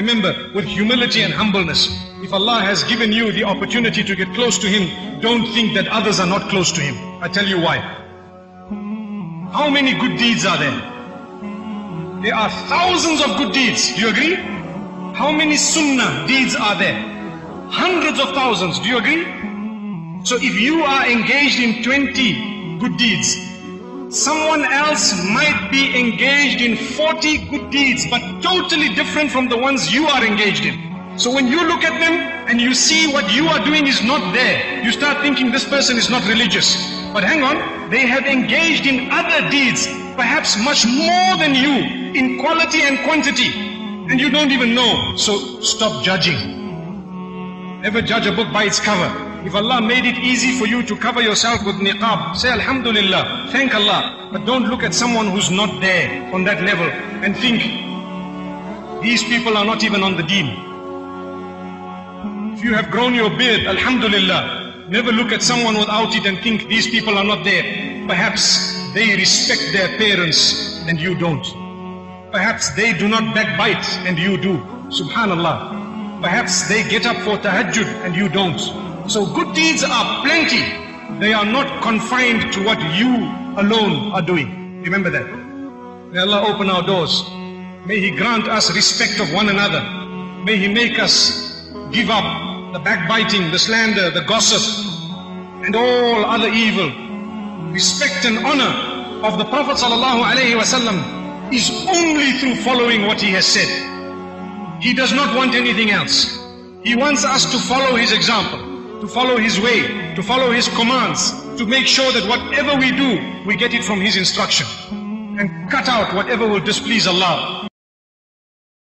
remember, with humility and humbleness, if Allah has given you the opportunity to get close to Him, don't think that others are not close to Him. I tell you why. How many good deeds are there? There are thousands of good deeds. Do you agree? How many sunnah deeds are there? Hundreds of thousands. Do you agree? So if you are engaged in 20 good deeds, someone else might be engaged in 40 good deeds, but totally different from the ones you are engaged in. So when you look at them and you see what you are doing is not there, you start thinking this person is not religious. But hang on, they have engaged in other deeds, perhaps much more than you, in quality and quantity, and you don't even know. So stop judging. Never judge a book by its cover. If Allah made it easy for you to cover yourself with niqab, say Alhamdulillah, thank Allah. But don't look at someone who's not there on that level and think, these people are not even on the deen. If you have grown your beard, Alhamdulillah, never look at someone without it and think, these people are not there. Perhaps they respect their parents and you don't. Perhaps they do not backbite and you do. Subhanallah. Perhaps they get up for tahajjud and you don't. So good deeds are plenty. They are not confined to what you alone are doing. Remember that. May Allah open our doors. May He grant us respect of one another. May He make us give up the backbiting, the slander, the gossip, and all other evil. Respect and honor of the Prophet ﷺ is only through following what he has said. He does not want anything else. He wants us to follow his example, to follow his way, to follow his commands, to make sure that whatever we do, we get it from his instruction, and cut out whatever will displease Allah.